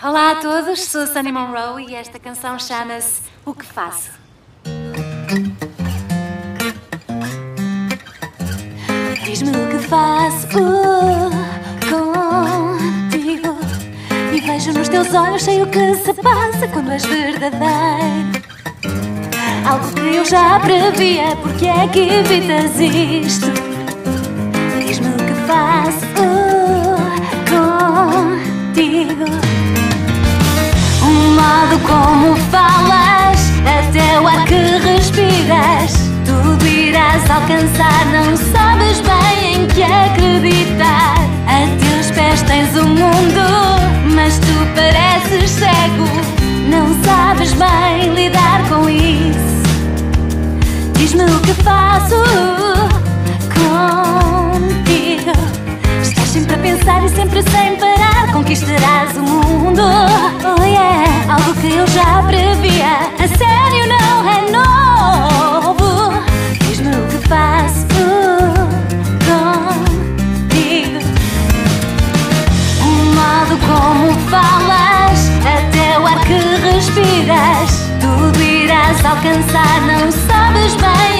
Olá a todos, sou Sunny Monroe e esta canção chama-se O Que Faço. Diz-me o que faço contigo e vejo nos teus olhos sei o que se passa quando és verdadeiro. Algo que eu já previa, porque é que evitas isto? Diz-me o que faço contigo. O modo como falas, até o ar que respiras, tudo irás alcançar, não sabes bem em que acreditar. A teus pés tens o mundo, mas tu pareces cego, não sabes bem lidar com isso. Diz-me o que faço contigo. Estás sempre a pensar e sempre sem parar, conquistarás o mundo. Oh yeah, algo que eu já previa, a sério não é novo. Diz-me o que faço contigo. O modo como falas, até o ar que respiras, tudo irás alcançar, não sabes bem